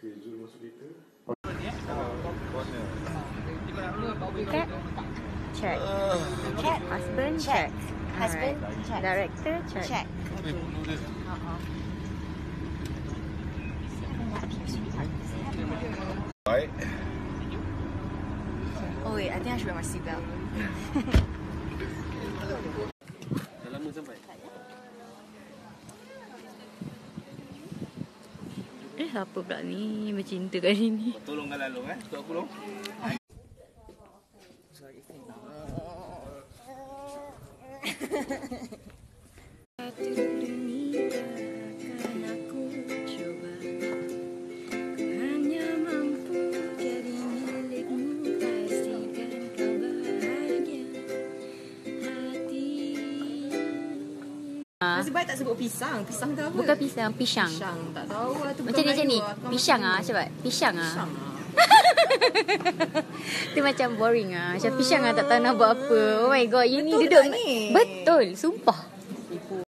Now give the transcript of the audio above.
Okay, Zul masuk kereta. Cat, check. Cat, Husband, check. Husband, Alright. check. Director, check. Check. Baik. Oh wait, I think I should wear my seatbelt. Dah lama sampai? Siapa pula ni bercinta kat sini? Tolongkan lalu Untuk aku long. Nasib baik tak sebut pisang. Pisang tu apa? Bukan pisang, pisang. Pisang. Tak tahu lah tu. Macam ni, macam ni. Pisang ah, cepat. Pisang ah. Pisang. Itu macam boring ah. Macam pisang ah tak tahu nak buat apa. Oh my god, you ni Betul duduk. tak ni? Betul, sumpah.